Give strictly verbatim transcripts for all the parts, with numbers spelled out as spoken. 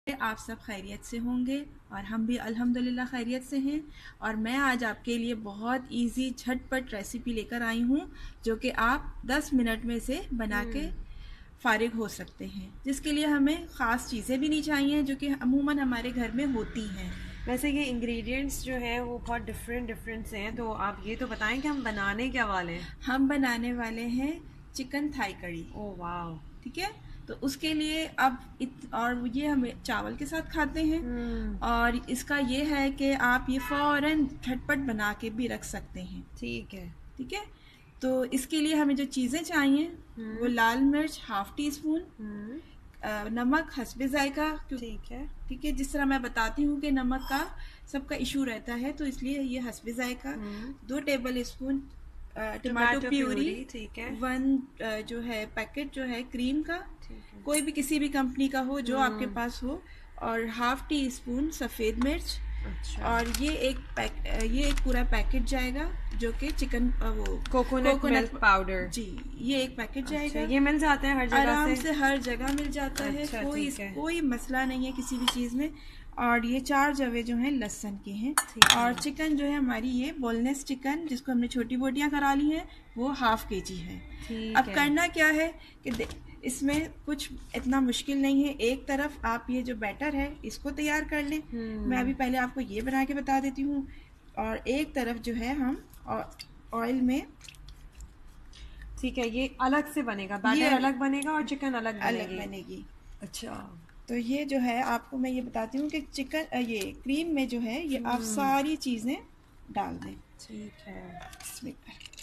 आप सब खैरियत से होंगे और हम भी अल्हम्दुलिल्लाह खैरियत से हैं। और मैं आज आपके लिए बहुत इजी झटपट रेसिपी लेकर आई हूँ जो कि आप दस मिनट में से बना के हम्म। फारिग हो सकते हैं, जिसके लिए हमें ख़ास चीज़ें भी नहीं चाहिए जो कि अमूमन हमारे घर में होती हैं। वैसे ये इंग्रेडिएंट्स जो है वो बहुत डिफरेंट डिफरेंट से हैं, तो आप ये तो बताएं कि हम बनाने क्या वाले हैं। हम बनाने वाले हैं चिकन थाई कड़ी। ओह वाह। ठीक है, तो उसके लिए अब इत, और ये हमें चावल के साथ खाते हैं। हम्म। और इसका ये है कि आप ये फ़ौरन झटपट बना के भी रख सकते हैं। ठीक है। ठीक है, तो इसके लिए हमें जो चीज़ें चाहिए वो हम्म। लाल मिर्च हाफ टी स्पून, हम्म। नमक हस्बे जायका। ठीक है। ठीक है, जिस तरह मैं बताती हूँ कि नमक का सबका इशू रहता है, तो इसलिए ये हस्बे जायका। हम्म। दो tablespoon tomato tomato puree. Puree. ठीक है। वन जो है पैकेट जो है क्रीम का, ठीक है। कोई भी किसी भी कंपनी का हो जो आपके हम्म। पास हो। और हाफ टी स्पून सफ़ेद मिर्च। अच्छा। और ये एक पैक ये एक पूरा पैकेट जाएगा जो कि चिकन वो कोकोनट मिल्क पाउडर। जी, ये एक पैकेट अच्छा, जाएगा। ये मिल जाता है हर जगह आराम से? से हर जगह मिल जाता है, अच्छा कोई ठीक है। कोई मसला नहीं है किसी भी चीज़ में। और ये चार जवे जो हैं लहसुन के हैं। ठीक और है। चिकन जो है हमारी ये बोनलेस चिकन जिसको हमने छोटी बोटियां करा ली हैं वो हाफ के जी है। ठीक अब है। करना क्या है कि इसमें कुछ इतना मुश्किल नहीं है। एक तरफ आप ये जो बैटर है इसको तैयार कर लें। मैं हम्म। अभी पहले आपको ये बना के बता देती हूँ। और एक तरफ जो है हम ऑयल में, ठीक है, ये अलग से बनेगा, ये बैटर अलग बनेगा और चिकन अलग अलग बनेगी। बनेगी। अच्छा। तो ये जो है आपको मैं ये बताती हूँ कि चिकन ये क्रीम में जो है ये आप हम्म। सारी चीज़ें डाल दें ठीक है। इसमें।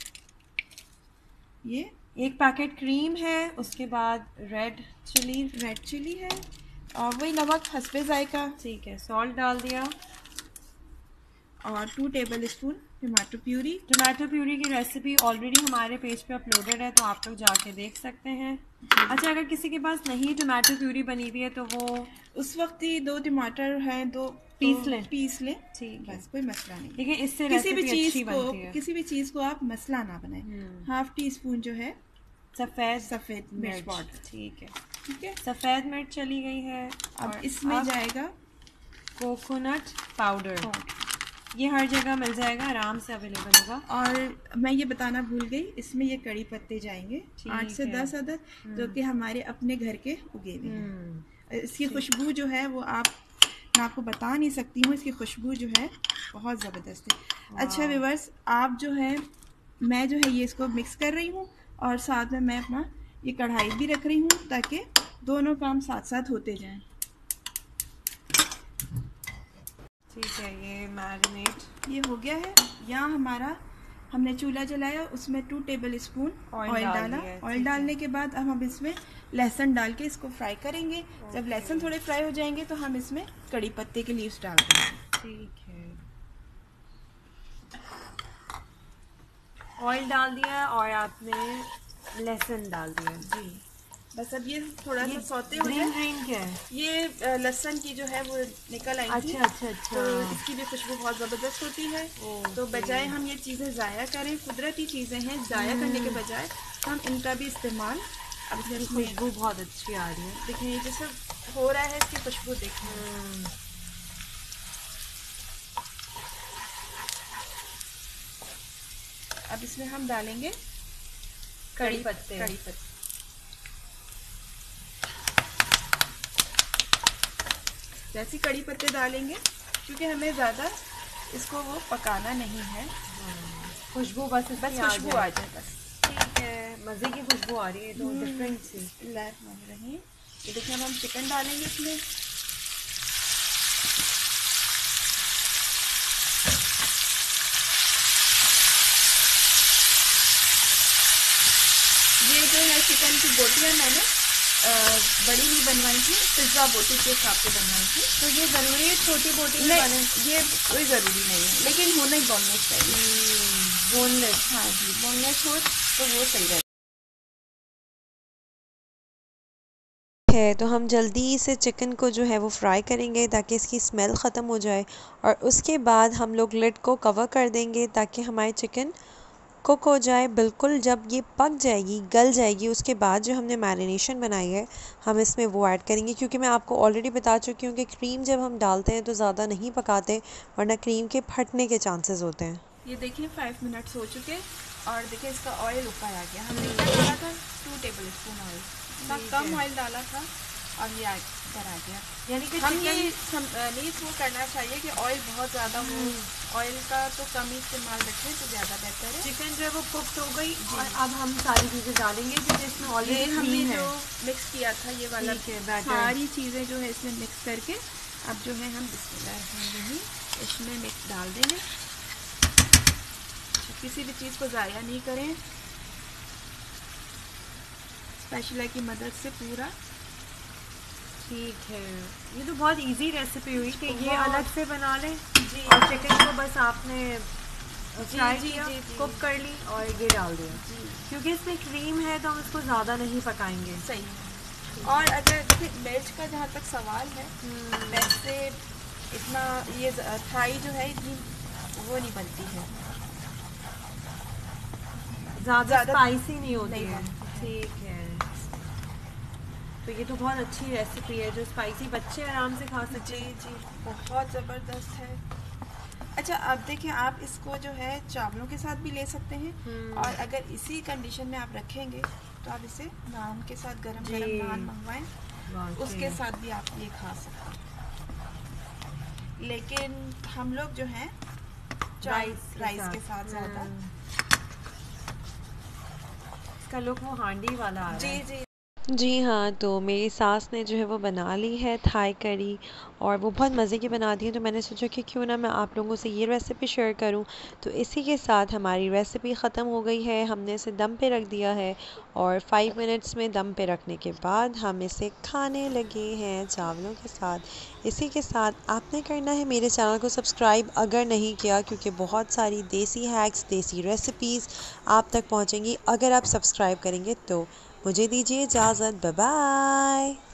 ये एक पैकेट क्रीम है, उसके बाद रेड चिली। रेड चिली है और वही नमक हस्बे जायका। ठीक है, सॉल्ट डाल दिया। और two tablespoon tomato puree. Tomato puree की रेसिपी ऑलरेडी हमारे पेज पे अपलोडेड है, तो आप लोग जाके देख सकते हैं। अच्छा, अगर किसी के पास नहीं टमाटो प्यूरी बनी हुई है तो वो उस वक्त ही दो टमाटर हैं दो पीस तो लें। पीस लें, ठीक है। बस कोई मसला नहीं। देखिए, इससे किसी भी रेसिपी चीज़ अच्छी को बनती है। किसी भी चीज़ को आप मसला ना बनाएं। हम्म। हाफ टी स्पून जो है सफ़ेद सफ़ेद मिर्च पाउडर। ठीक है। ठीक है, सफ़ेद मिर्च चली गई है। अब और इसमें अब जाएगा कोकोनट पाउडर। पाउडर। ये हर जगह मिल जाएगा, आराम से अवेलेबल होगा। और मैं ये बताना भूल गई, इसमें ये कड़ी पत्ते जाएंगे आठ से ठीक है। दस अदद, जो हम्म। कि हमारे अपने घर के उगे हुए हम्म। हैं। इसकी ठीक। खुशबू जो है वो आप मैं आपको बता नहीं सकती हूँ। इसकी खुशबू जो है बहुत ज़बरदस्त है। अच्छा वाह। व्यूअर्स, आप जो है मैं जो है ये इसको मिक्स कर रही हूँ और साथ में मैं अपना ये कढ़ाई भी रख रही हूँ ताकि दोनों काम साथ साथ होते जाएं। ठीक है, ये मैरिनेट ये हो गया है। यहाँ हमारा हमने चूल्हा जलाया, उसमें two tablespoon oil oil डाल डाला। दिया है, ऑयल ठीक डालने है। के बाद अब हम इसमें लहसुन डाल के इसको फ्राई करेंगे। जब ओके। लहसुन थोड़े फ्राई हो जाएंगे तो हम इसमें कड़ी पत्ते के लीव्स डाल देंगे। ठीक है, ऑयल डाल दिया और आपने लहसुन डाल दिया। जी, बस अब ये थोड़ा ये सा सौते हो ग्रीन जाए। ग्रीन क्या है? ये अ, लहसुन की जो है वो निकल आई थी। अच्छा अच्छा अच्छा। तो इसकी भी खुशबू बहुत ज़बरदस्त होती है। तो ओके। बजाय हम ये चीज़ें ज़ाया करें, कुदरती चीज़ें हैं, ज़ाया करने के बजाय हम इनका भी इस्तेमाल अब इसकी इसमें खुशबू बहुत अच्छी आ रही है। देखिए ये जैसे हो रहा है, इसकी खुशबू देखिए। हम्म। अब इसमें हम डालेंगे कड़ी पत्ते। कड़ी पत्ते। जैसे कड़ी पत्ते डालेंगे, क्योंकि हमें ज़्यादा इसको वो पकाना नहीं है, खुशबू बस बस इसकी आ खुशबू जाए। आ जाए बस। ठीक है, मज़े की खुशबू आ रही है तो डिफरेंट सी। रही ये देखिए, अब हम चिकन डालेंगे इसमें। ये जो है चिकन की बोटियां मैंने अ, बड़ी नहीं बनवाई थी, पिज्ज़ा बोटी के हिसाब से बनवाई थी। तो ये ज़रूरी है छोटी बोटी में नहीं, बने? ये कोई ज़रूरी नहीं है, लेकिन होना ही बोनलेस चाहिए। बोनलेस। हाँ जी, बोनलेस हो तो वो सही रहेगा। है तो हम जल्दी से चिकन को जो है वो फ्राई करेंगे ताकि इसकी स्मेल ख़त्म हो जाए, और उसके बाद हम लोग लिड को कवर कर देंगे ताकि हमारी चिकन कुक हो जाए बिल्कुल। जब ये पक जाएगी, गल जाएगी, उसके बाद जो हमने मैरिनेशन बनाई है हम इसमें वो ऐड करेंगे। क्योंकि मैं आपको ऑलरेडी बता चुकी हूँ कि क्रीम जब हम डालते हैं तो ज़्यादा नहीं पकाते, वरना क्रीम के फटने के चांसेस होते हैं। ये देखिए फाइव मिनट्स हो चुके और देखिए इसका ऑयल ऊपर आ गया। हमने क्या डाला था, टू टेबल स्पून ऑयल, इतना कम ऑयल डाला था और ये ऊपर आ गया। यानी कि हम ये नहीं वो करना चाहिए कि ऑयल बहुत ज़्यादा हो, ऑयल का तो कम ही इस्तेमाल रखें तो ज़्यादा बेहतर है। चिकन जो है वो कुक्ड हो गई और अब हम सारी चीज़ें डालेंगे जो इसमें ऑलरेडी हमने है। जो मिक्स किया था ये वाला सारी चीज़ें जो है इसमें मिक्स करके अब जो है हम बिस्मिल्लाह इसमें मिक्स डाल देंगे। किसी भी चीज़ को ज़ाया नहीं करें, स्पैचुला की मदद से पूरा। ठीक है, ये तो बहुत इजी रेसिपी हुई कि ये अलग से बना लें जी, और चिकन को बस आपने फ्राई किया, कुक कर ली और ये डाल दिया जी। क्योंकि इसमें क्रीम है तो हम इसको ज़्यादा नहीं पकाएंगे। सही है। और अगर देखिए मिर्च का जहाँ तक सवाल है, वैसे इतना ये थाई जो है इतनी वो नहीं बनती है, ज़्यादा स्पाइसी नहीं होती है। ठीक है, तो ये तो बहुत अच्छी रेसिपी है जो स्पाइसी बच्चे आराम से खा सकते हैं। जी जी, बहुत ज़बरदस्त है। अच्छा अब देखिए आप इसको जो है चावलों के साथ भी ले सकते हैं, और अगर इसी कंडीशन में आप रखेंगे तो आप इसे नान के साथ गरम गरम नान मंगवाएं, उसके साथ भी आप ये खा सकते हैं। लेकिन हम लोग जो हैं राइस राइस के साथ ज़्यादा। इसका लुक वो हांडी वाला आ रहा है। जी जी जी हाँ, तो मेरी सास ने जो है वो बना ली है थाई करी, और वो बहुत मज़े की बनाती है। तो मैंने सोचा कि क्यों ना मैं आप लोगों से ये रेसिपी शेयर करूं। तो इसी के साथ हमारी रेसिपी ख़त्म हो गई है। हमने इसे दम पे रख दिया है और फाइव मिनट्स में दम पे रखने के बाद हम इसे खाने लगे हैं चावलों के साथ। इसी के साथ आपने करना है मेरे चैनल को सब्सक्राइब अगर नहीं किया, क्योंकि बहुत सारी देसी हैक्स, देसी रेसिपीज़ आप तक पहुँचेंगी अगर आप सब्सक्राइब करेंगे तो। मुझे दीजिए इजाज़त, बाय बाय।